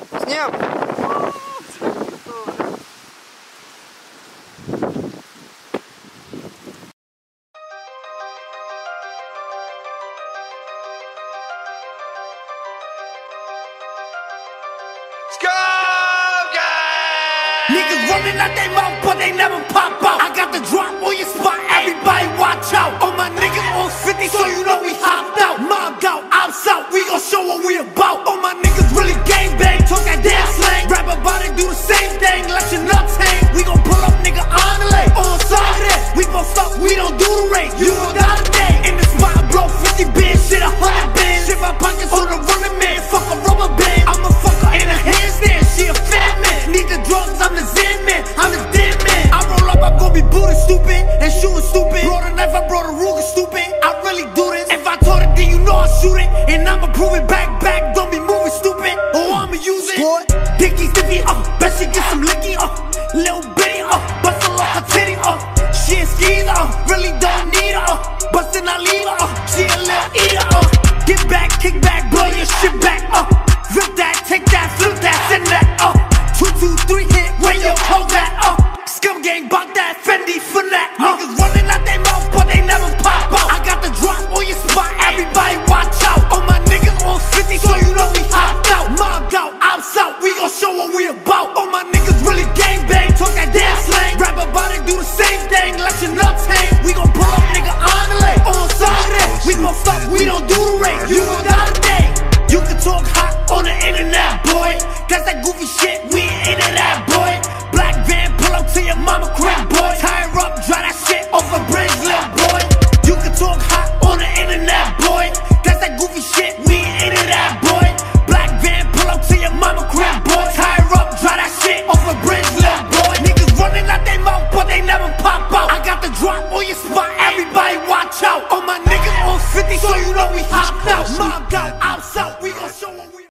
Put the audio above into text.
Снял. Niggas running out they mouth, but they never pop out. I got the drop on your spot, everybody watch out. All my niggas on 50, so you know we hopped out. Mobbed out, outside, we gon' show what we about. All my niggas really gangbang, talk that damn slang. Rap about it, do the same thing, let your nuts hang. We gon' pull up, nigga, on the lane. On side of this, we gon' stop, we don't do the race. You don't got a day. In the spot, bro, 50 bands, shit, 100 bands. Shit, my pockets on the running man, fuck a rubber band. I'm a fucker in a handstand, she a fat man. Need the drugs, I'm the Zen man, I'm the dead man. I roll up, I'm gon' be booty stupid and shooting stupid. Brought a knife, I brought a Ruger stupid. I really do this. If I taught it, then you know I shoot it. And I'ma prove it back, don't be moving stupid. Or I'ma use it. Boy, Dicky stiffy, bet she get some licky, little bitty, bustin' like a titty, she ain't skeezer, really don't need her, bustin' I leave her, she a little eater, get back, kick back, blow your shit back, rip that, take that, flip that, send that, 2, 2, 3 hit, where your hoe at, scum gang, bought that, Fendi for that, niggas running out they mouth, but they never pop out, I got the drop on your spot, everybody watch out, all my niggas on 50, so you know we hopped out, mobbed out, outside, we gon' show what we about, all my niggas really gangbang, talk that damn slang, rap about it, do the same thing, let your nuts hang, we gon' pull up, nigga, on the lane, on side of this, we gon' stop, we don't do the race, you don't got a day, you can talk hot on the internet, boy, that's that goofy shit, we ain't into that, boy, black van, pull up to your mama crib, boy, tie her up, dry that shit off a bridge, little boy, you can talk hot on the internet, boy, that's that goofy shit, we ain't into that, boy, black van, pull up to your mama crib, boy, tie her up, dry that shit off a bridge, little boy, niggas running out they mouth, but they never pop out, I got the drop on your spot, everybody watch out, all my niggas on 50, so you know we hopped out, mobbed out, outside, we gon' show what we